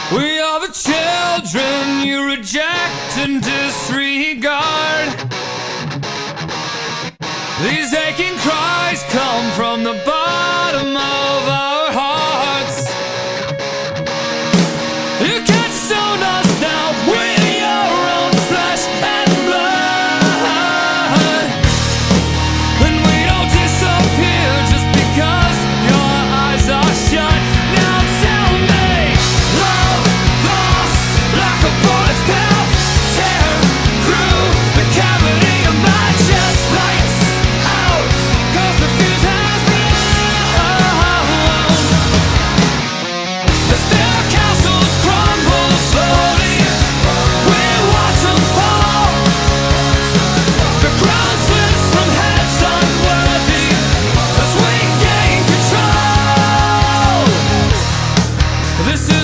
We are the children you reject and disregard. These aching cries come from the bottom of our hearts. You can't stone us now with your own flesh and blood. And we don't disappear just because your eyes are shut. Now tell me, love lost like a bullet's path, tear through the cavity of my chest. Lights out, 'cause the fuse has blown. The stair castles crumble slowly, we watch them fall. The crown slips from heads unworthy as we gain control. This